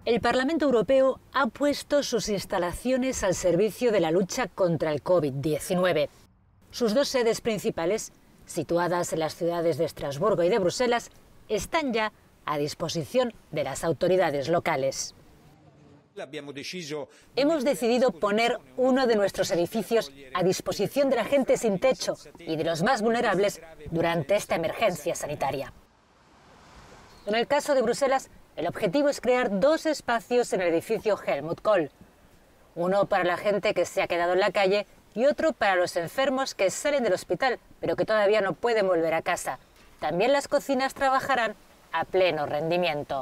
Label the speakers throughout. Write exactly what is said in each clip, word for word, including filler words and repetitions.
Speaker 1: El Parlamento Europeo ha puesto sus instalaciones al servicio de la lucha contra el COVID diecinueve. Sus dos sedes principales, situadas en las ciudades de Estrasburgo y de Bruselas, están ya a disposición de las autoridades locales. Hemos decidido poner uno de nuestros edificios a disposición de la gente sin techo y de los más vulnerables durante esta emergencia sanitaria. En el caso de Bruselas, el objetivo es crear dos espacios en el edificio Helmut Kohl. Uno para la gente que se ha quedado en la calle y otro para los enfermos que salen del hospital, pero que todavía no pueden volver a casa. También las cocinas trabajarán a pleno rendimiento.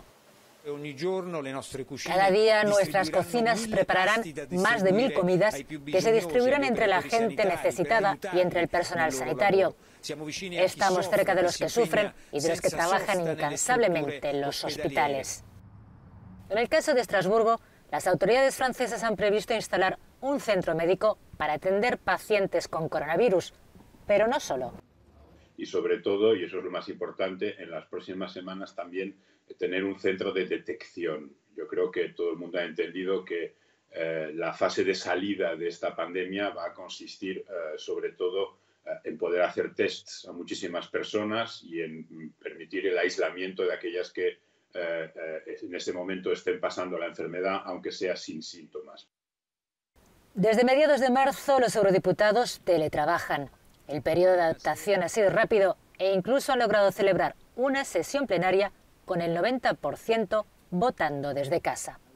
Speaker 1: Cada día nuestras cocinas prepararán más de mil comidas que se distribuirán entre la gente necesitada y entre el personal sanitario. Estamos cerca de los que sufren y de los que trabajan incansablemente en los hospitales. En el caso de Estrasburgo, las autoridades francesas han previsto instalar un centro médico para atender pacientes con coronavirus, pero no solo.
Speaker 2: Y sobre todo, y eso es lo más importante, en las próximas semanas también tener un centro de detección. Yo creo que todo el mundo ha entendido que eh, la fase de salida de esta pandemia va a consistir eh, sobre todo eh, en poder hacer tests a muchísimas personas y en permitir el aislamiento de aquellas que eh, eh, en este momento estén pasando la enfermedad, aunque sea sin síntomas.
Speaker 1: Desde mediados de marzo, los eurodiputados teletrabajan. El periodo de adaptación ha sido rápido e incluso han logrado celebrar una sesión plenaria con el noventa por ciento votando desde casa.